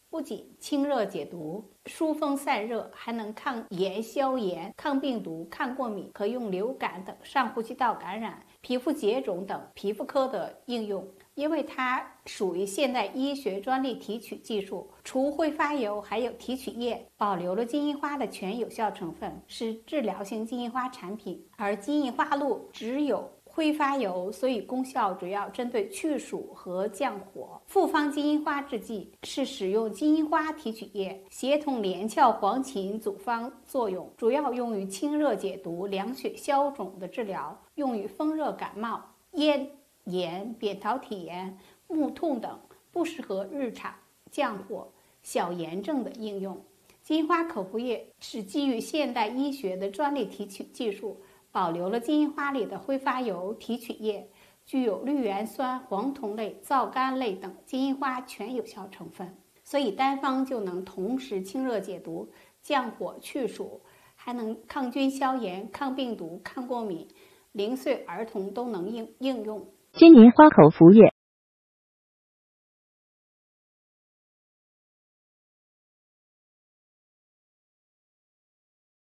不仅清热解毒、疏风散热，还能抗炎消炎、抗病毒、抗过敏，可用流感等上呼吸道感染、皮肤结肿等皮肤科的应用。因为它属于现代医学专利提取技术，除挥发油还有提取液，保留了金银花的全有效成分，是治疗性金银花产品。而金银花露只有挥发油，所以功效主要针对去暑和降火。复方金银花制剂是使用金银花提取液协同连翘黄芩组方作用，主要用于清热解毒、凉血消肿的治疗，用于风热感冒、咽炎、扁桃体炎、目痛等，不适合日常降火、小炎症的应用。金银花口服液是基于现代医学的专利提取技术，保留了金银花里的挥发油提取液，具有绿原酸、黄酮类、皂苷类等金银花全有效成分，所以单方就能同时清热解毒、降火去暑，还能抗菌消炎、抗病毒、抗过敏，0岁儿童都能应用。 金银花口服液